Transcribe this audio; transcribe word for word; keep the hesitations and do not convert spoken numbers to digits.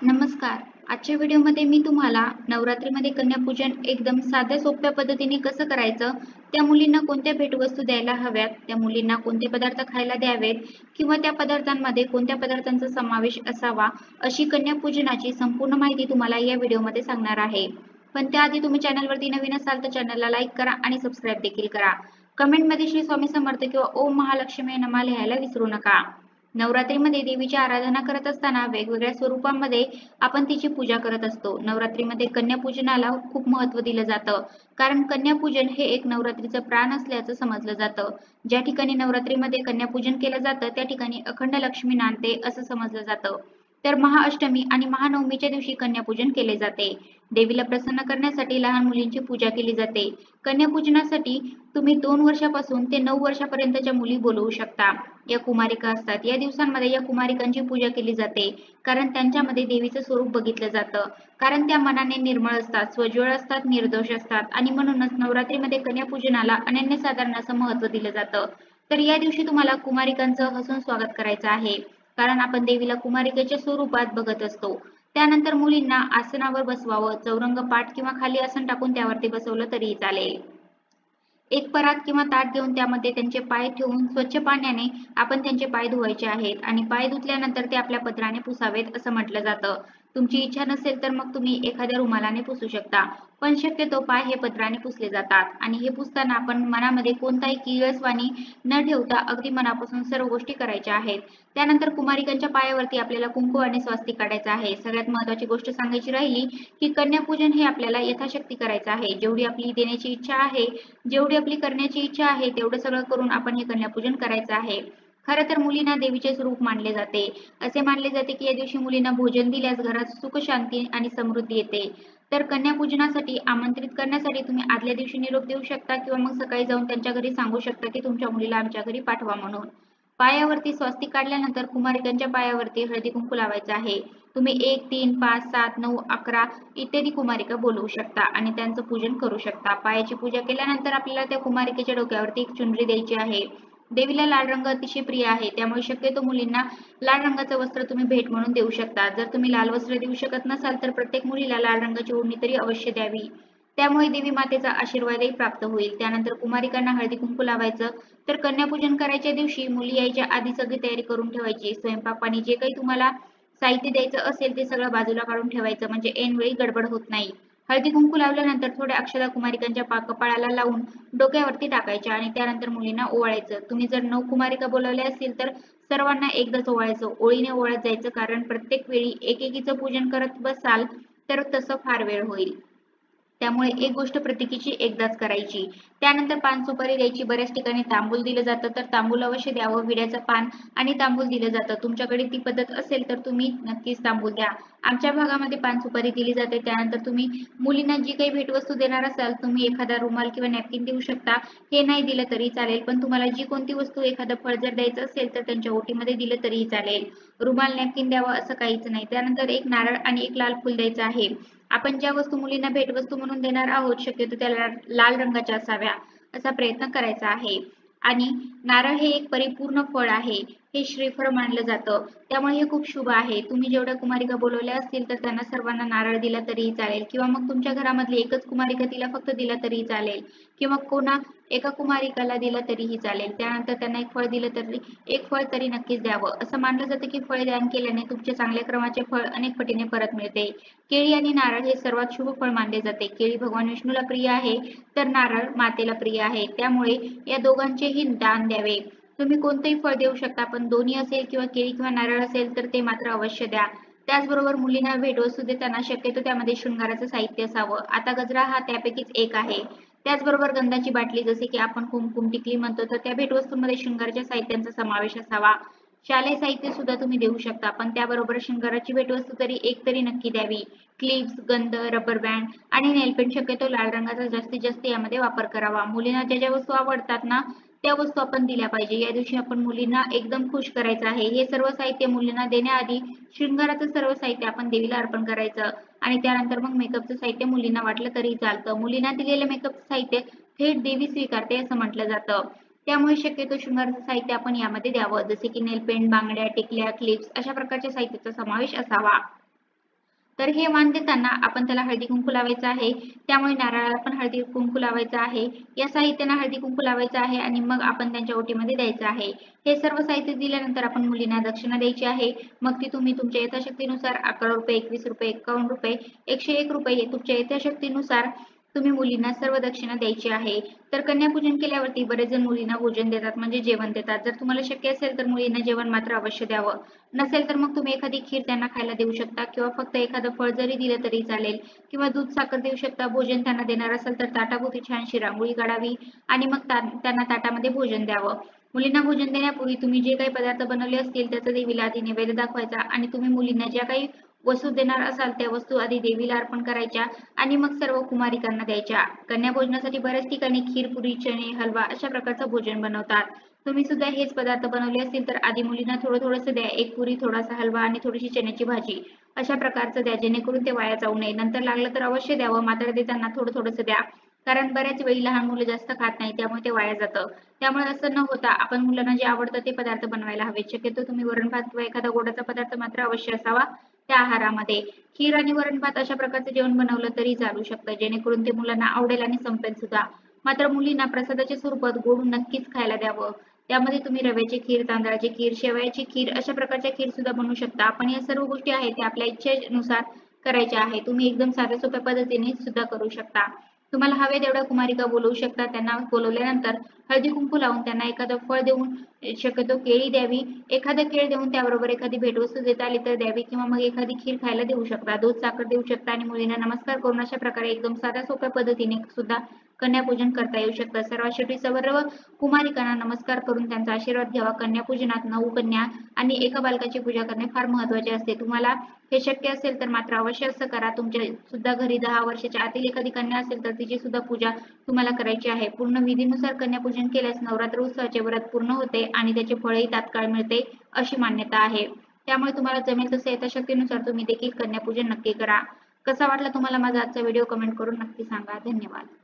नमस्कार. आजच्या व्हिडिओमध्ये मी तुम्हाला नवरात्रीमध्ये कन्यापूजन एकदम साध्या सोप्या पद्धतीने कसं करायचं, त्या मुलींना कोणत्या भेटवस्तू द्यायला हव्यात, त्या मुलींना कोणते पदार्थ खायला द्यावेत किंवा त्या पदार्थांमध्ये कोणत्या पदार्थांचा समावेश असावा, अशी कन्यापूजनाची संपूर्ण माहिती तुम्हाला या व्हिडिओमध्ये सांगणार आहे. पण त्याआधी तुम्ही चॅनलवरती नवीन असाल तर चॅनलला लाईक करा आणि सबस्क्राईब देखील करा. कमेंटमध्ये श्री स्वामी समर्थ किंवा ओम महालक्ष्मी नमः लिहायला विसरू नका. नवरात्रीमध्ये देवीची आराधना करत असताना वेगवेगळ्या स्वरूपांमध्ये आपण तिची पूजा करत असतो. नवरात्रीमध्ये कन्यापूजनाला खूप महत्त्व दिलं जातं, कारण कन्यापूजन हे एक नवरात्रीचं प्राण असल्याचं समजलं जातं. ज्या ठिकाणी नवरात्रीमध्ये कन्यापूजन केलं जातं त्या ठिकाणी अखंड लक्ष्मी नांदते असं समजलं जातं. तर महाअष्टमी आणि महानवमीच्या दिवशी कन्यापूजन केले जाते. देवीला प्रसन्न करण्यासाठी लहान मुलींची पूजा केली जाते. कन्यापूजनासाठी तुम्ही दोन वर्षापासून ते नऊ वर्षापर्यंतच्या मुली बोलवू शकता. या कुमारिका असतात. या दिवसांमध्ये या कुमारिकांची पूजा केली जाते, कारण त्यांच्यामध्ये देवीचं स्वरूप बघितलं जातं. कारण त्या मनाने निर्मळ असतात, स्वज्वळ असतात, निर्दोष असतात आणि म्हणूनच नवरात्रीमध्ये कन्यापूजनाला अनन्यसाधारण असं महत्त्व दिलं जातं. तर या दिवशी तुम्हाला कुमारिकांचं हसून स्वागत करायचं आहे, कारण आपण देवीला कुमारिकेच्या स्वरूपात बघत असतो. त्यानंतर मुलींना आसनावर बसवावं, चौरंग पाट किंवा खाली आसन टाकून त्यावरती बसवलं तरीही चालेल. एक परात किंवा ताट घेऊन त्यामध्ये त्यांचे पाय ठेवून स्वच्छ पाण्याने आपण त्यांचे पाय धुवायचे आहेत आणि पाय धुतल्यानंतर ते आपल्या पदराने पुसावेत असं म्हटलं जातं. तुमची इच्छा नसेल तर मग तुम्ही एखाद्या रुमालाने पुसू शकता, पण शक्यतो पाय हे पदराने पुसले जातात आणि हे पुसताना आपण मनामध्ये कोणताही किळसवाणी न ठेवता अगदी मनापासून सर्व गोष्टी करायच्या आहेत. त्यानंतर कुमारिकांच्या पायावरती आपल्याला कुंकू आणि स्वास्तिक काढायचं आहे. सगळ्यात महत्त्वाची गोष्ट सांगायची राहिली की कन्यापूजन हे आपल्याला यथाशक्ती करायचं आहे. जेवढी आपली देण्याची इच्छा आहे, जेवढी आपली करण्याची इच्छा आहे तेवढं सगळं करून आपण हे कन्यापूजन करायचं आहे. खरं तर मुलींना देवीचे स्वरूप मानले जाते. असे मानले जाते की या दिवशी मुलींना भोजन दिल्यास घरात सुख शांती आणि समृद्धी येते. तर कन्यापूजनासाठी आमंत्रित करण्यासाठी तुम्ही आदल्या दिवशी निरोप देऊ शकता किंवा मग सकाळी जाऊन त्यांच्या घरी सांगू शकता की तुमच्या मुलीला आमच्या घरी पाठवा म्हणून. पायावरती स्वास्तिक काढल्यानंतर कुमारिकांच्या पायावरती हळदी कुंकू लावायचं आहे. तुम्ही एक, तीन, पाच, सात, नऊ, अकरा इत्यादी कुमारिका बोलवू शकता आणि त्यांचं पूजन करू शकता. पायाची पूजा केल्यानंतर आपल्याला त्या कुमारिकेच्या डोक्यावरती एक चुनरी द्यायची आहे. देवीला लाल रंग अतिशय प्रिय आहे, त्यामुळे शक्यतो मुलींना लाल रंगाचं वस्त्र तुम्ही भेट म्हणून देऊ शकता. जर तुम्ही लाल वस्त्र देऊ शकत नसाल तर प्रत्येक मुलीला लाल रंगाची ओढणी तरी अवश्य द्यावी. त्यामुळे देवी मातेचा आशीर्वादही प्राप्त होईल. त्यानंतर कुमारिकांना हळदी कुंकू लावायचं. तर कन्यापूजन करायच्या दिवशी मुली यायच्या आधी सगळी तयारी करून ठेवायची. स्वयंपाक पाणी जे काही तुम्हाला साहित्य द्यायचं असेल ते सगळं बाजूला काढून ठेवायचं, म्हणजे ऐनवेळी गडबड होत नाही. हळदी कुंकू लावल्यानंतर थोड्या अक्षता कुमारिकांच्या कपाळाला लावून डोक्यावरती टाकायच्या आणि त्यानंतर मुलींना ओवाळायचं. तुम्ही जर नऊ कुमारिका बोलवल्या असतील तर सर्वांना एकदाच ओवाळायचं, ओळीने ओवाळत जायचं, कारण प्रत्येक वेळी एकेकीचं पूजन करत बसाल तर तसं फार वेळ होईल. त्यामुळे एक गोष्ट प्रत्येकीची एकदाच करायची. त्यानंतर पान सुपारी द्यायची. बऱ्याच ठिकाणी तांबूल दिलं जातं, तर तांबूल अवश्य द्यावं. विड्याचं पान आणि तांबूल दिलं जातं. तुमच्याकडे ती पद्धत असेल तर तुम्ही नक्कीच तांबूल द्या. आमच्या भागामध्ये पान सुपारी दिली जाते. त्यानंतर तुम्ही मुलींना जी काही भेटवस्तू देणार असाल, तुम्ही एखादा रुमाल किंवा नॅपकिन देऊ शकता. हे नाही दिलं तरी चालेल, पण तुम्हाला जी कोणती वस्तू एखादं फळ जर द्यायचं असेल तर त्यांच्या ओटीमध्ये दिलं तरीही चालेल. रुमाल नॅपकिन द्यावं असं काहीच नाही. त्यानंतर एक नारळ आणि एक लाल फुल द्यायचं आहे. आपण ज्या वस्तू मुलींना भेटवस्तू म्हणून देणार आहोत शक्यतो त्या लाल रंगाच्या असाव्या असा प्रयत्न करायचा आहे. आणि नारळ हे एक परिपूर्ण फळ आहे. हे श्रीफळ मानलं जातं, त्यामुळे हे खूप शुभ आहे. तुम्ही जेवढ्या कुमारिका बोलवल्या असतील तर त्यांना सर्वांना नारळ दिला तरीही चालेल, किंवा मग तुमच्या घरामधली एकच कुमारिका तिला फक्त दिला तरीही चालेल, किंवा कोणा एका कुमारिकाला दिला तरीही चालेल. त्यानंतर त्यांना एक फळ दिलं तरी एक फळ तरी नक्कीच द्यावं. असं मानलं जातं की फळ दान केल्याने तुमच्या चांगल्या कर्माचे फळ अनेक पटीने परत मिळते. केळी आणि नारळ हे सर्वात शुभ फळ मानले जाते. केळी भगवान विष्णूला प्रिय आहे, तर नारळ मातेला प्रिय आहे. त्यामुळे या दोघांचेही दान द्यावे. तुम्ही कोणतेही फळ देऊ शकता, पण दोन्ही असेल किंवा केळी किंवा नारळ असेल तर ते मात्र अवश्य द्या. त्याचबरोबर मुलींना भेटवस्तू देताना शक्यतो त्यामध्ये शृंगाराचं साहित्य असावं. आता गजरा हा त्यापैकीच एक आहे. त्याचबरोबर गंधाची बाटली, जसे की आपण कुमकुम टिकली म्हणतो, तर त्या भेटवस्तूंमध्ये शृंगाराच्या साहित्यांचा समावेश असावा. शालेय साहित्य सुद्धा तुम्ही देऊ शकता, पण त्याबरोबर शृंगाराची भेटवस्तू तरी एक तरी नक्की द्यावी. क्लिप्स, गंध, रबर बँड आणि नेलपेंट शक्यतो लाल रंगाचा जास्तीत जास्त यामध्ये वापर करावा. मुलींना ज्या ज्या वस्तू आवडतात ना त्या वस्तू आपण दिल्या पाहिजे. या दिवशी आपण मुलींना एकदम खुश करायचं आहे. हे सर्व साहित्य मुलींना देण्याआधी शृंगाराचं सर्व साहित्य आपण देवीला अर्पण करायचं आणि त्यानंतर मग मेकअपचं साहित्य मुलींना वाटलं तरी चालतं. मुलींना दिलेलं मेकअपचं साहित्य थेट देवी स्वीकारते असं म्हटलं जातं. त्यामुळे शक्यतो शृंगाराचं साहित्य आपण यामध्ये द्यावं, जसे की नेलपेंट, बांगड्या, टिकल्या, क्लिप्स अशा प्रकारच्या साहित्याचा समावेश असावा. तर हे वाण देताना आपण त्याला हळदी कुंकू लावायचं आहे, त्यामुळे नारळाला पण हळदी कुंकू लावायचं आहे, या साहित्याने हळदी कुंकू लावायचं आहे आणि मग आपण त्यांच्या ओटीमध्ये द्यायचं आहे. हे सर्व साहित्य दिल्यानंतर आपण मुलींना दक्षिणा द्यायची आहे. मग ती तुम्ही तुमच्या यथाशक्तीनुसार अकरा रुपये, एकवीस रुपये, एकावन्न रुपये, एकशे एक रुपये तुमच्या यथाशक्तीनुसार तुम्ही मुलींना सर्व दक्षिणा द्यायची आहे. तर कन्यापूजन केल्यावरती बरेच जण मुलींना भोजन देतात, म्हणजे जेवण देतात. जर तुम्हाला शक्य असेल तर मुलींना जेवण मात्र अवश्य द्यावं. नसेल तर मग तुम्ही एखादी खीर त्यांना खायला देऊ शकता किंवा फक्त एखादं फळ जरी दिलं तरी चालेल किंवा दूध साखर देऊ शकता. भोजन त्यांना देणार असेल तर ताटाभोवती छानशी रांगोळी काढावी आणि मग त्यांना ताटामध्ये भोजन द्यावं. मुलींना भोजन देण्यापूर्वी तुम्ही जे काही पदार्थ बनवले असतील त्याचा देवीला आधी नैवेद्य दाखवायचा आणि तुम्ही मुलींना ज्या काही वस्तू देणार असाल त्या वस्तू आधी देवीला अर्पण करायच्या आणि मग सर्व कुमारिकांना द्यायच्या. कन्या भोजनासाठी बऱ्याच ठिकाणी खीर, पुरी, चणे, हलवा अशा प्रकारचं भोजन बनवतात. तुम्ही सुद्धा हेच पदार्थ बनवले असतील तर आधी मुलींना थोडं थोडंसं द्या. एक पुरी, थोडासा हलवा आणि थोडीशी चण्याची भाजी अशा प्रकारचं द्या, जेणेकरून ते वाया जाऊ नये. नंतर लागलं तर अवश्य द्यावं, मात्र देताना थोडं थोडंसं द्या. कारण बऱ्याच वेळी लहान मुलं जास्त खात नाही, त्यामुळे ते वाया जातं. त्यामुळे असं न होता आपण मुलांना जे आवडतं ते पदार्थ बनवायला हवे. शक्यतो तुम्ही वरण भात किंवा एखादा गोडाचा पदार्थ मात्र अवश्य असावा त्या आहारामध्ये. खीर आणि वरण भात अशा प्रकारचं जेवण बनवलं तरी चालू शकतं, जेणेकरून ते मुलांना आवडेल आणि संपेल सुद्धा. मात्र मुलींना प्रसादाच्या स्वरूपात गोड नक्कीच खायला द्यावं. त्यामध्ये तुम्ही रव्याची खीर, तांदळाची खीर, शेवयाची खीर अशा प्रकारच्या खीर सुद्धा बनवू शकता. आपण या सर्व गोष्टी आहेत त्या आपल्या इच्छेनुसार करायच्या आहे. तुम्ही एकदम साध्या सोप्या पद्धतीने सुद्धा करू शकता. तुम्हाला हवे तेवढ्या कुमारिका बोलवू शकता. त्यांना बोलवल्यानंतर हळदी कुंकू लावून त्यांना एखादं फळ देऊन, शक्यतो केळी द्यावी. एखादं केळ देऊन त्याबरोबर एखादी भेटवस्तू देता आली तर द्यावी किंवा मग एखादी खीर खायला देऊ शकता, दूध साखर देऊ शकता आणि मुलींना नमस्कार करून अशा प्रकारे एकदम साध्या सोप्या पद्धतीने सुद्धा कन्यापूजन करता येऊ शकतं. सर्वात शेवटी सर्व कुमारिकांना नमस्कार करून त्यांचा आशीर्वाद घ्यावा. कन्यापूजनात नऊ कन्या आणि एका बालकाची पूजा करणे फार महत्त्वाचे असते. तुम्हाला हे शक्य असेल तर मात्र अवश्य असं करा. तुमच्या सुद्धा घरी दहा वर्षाच्या आतील एखादी कन्या असेल तर तिची सुद्धा पूजा तुम्हाला करायची आहे. पूर्ण विधीनुसार कन्यापूजन केल्यास नवरात्र उत्सवाचे व्रत पूर्ण होते आणि त्याचे फळही तात्काळ मिळते अशी मान्यता आहे. त्यामुळे तुम्हाला जमेल तसे यथाशक्तीनुसार तुम्ही देखील कन्यापूजन नक्की करा. कसा वाटला तुम्हाला माझा आजचा व्हिडिओ कमेंट करून नक्की सांगा. धन्यवाद.